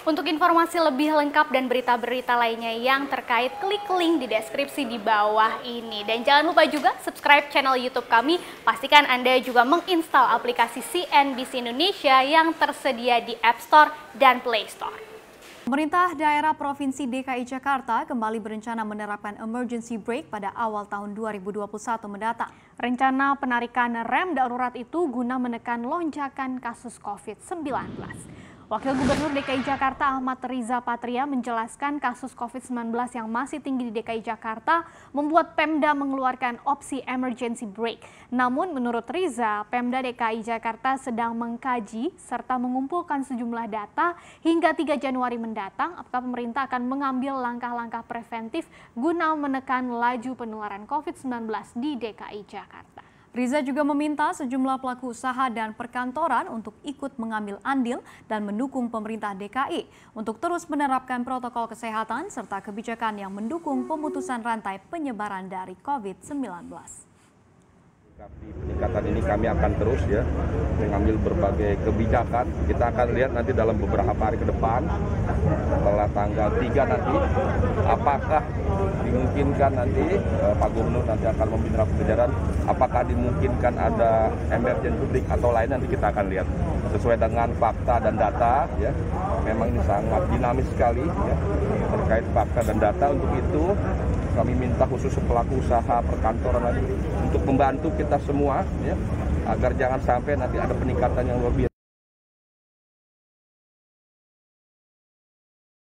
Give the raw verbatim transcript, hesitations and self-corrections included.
Untuk informasi lebih lengkap dan berita-berita lainnya yang terkait, klik link di deskripsi di bawah ini. Dan jangan lupa juga subscribe channel YouTube kami. Pastikan Anda juga menginstal aplikasi C N B C Indonesia yang tersedia di App Store dan Play Store. Pemerintah daerah Provinsi D K I Jakarta kembali berencana menerapkan emergency brake pada awal tahun dua ribu dua puluh satu mendatang. Rencana penarikan rem darurat itu guna menekan lonjakan kasus COVID sembilan belas. Wakil Gubernur D K I Jakarta Ahmad Riza Patria menjelaskan kasus COVID sembilan belas yang masih tinggi di D K I Jakarta membuat Pemda mengeluarkan opsi emergency brake. Namun menurut Riza, Pemda D K I Jakarta sedang mengkaji serta mengumpulkan sejumlah data hingga tiga Januari mendatang apakah pemerintah akan mengambil langkah-langkah preventif guna menekan laju penularan COVID sembilan belas di D K I Jakarta. Riza juga meminta sejumlah pelaku usaha dan perkantoran untuk ikut mengambil andil dan mendukung pemerintah D K I untuk terus menerapkan protokol kesehatan serta kebijakan yang mendukung pemutusan rantai penyebaran dari COVID sembilan belas. Peningkatan ini kami akan terus ya mengambil berbagai kebijakan. Kita akan lihat nanti dalam beberapa hari ke depan setelah tanggal tiga nanti apakah dimungkinkan nanti eh, Pak Gubernur nanti akan membina kebijakan, apakah dimungkinkan ada emergency publik atau lain, nanti kita akan lihat sesuai dengan fakta dan data ya. Memang ini sangat dinamis sekali ya terkait fakta dan data. Untuk itu kami minta khusus pelaku usaha perkantoran lagi untuk membantu kita semua ya agar jangan sampai nanti ada peningkatan yang luar biasa.